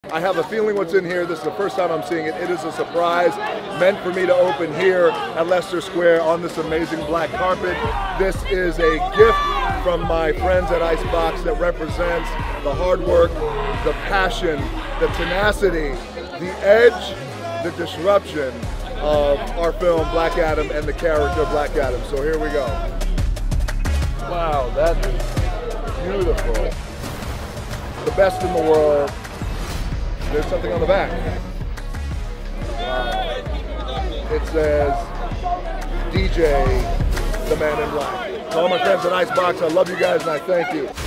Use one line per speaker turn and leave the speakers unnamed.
I have a feeling what's in here. This is the first time I'm seeing it. It is a surprise meant for me to open here at Leicester Square on this amazing black carpet. This is a gift from my friends at Icebox that represents the hard work, the passion, the tenacity, the edge, the disruption of our film Black Adam and the character Black Adam. So here we go. Wow, that is beautiful. The best in the world. There's something on the back. Wow. It says, DJ, the man in black. To all my friends at Icebox, I love you guys and I thank you.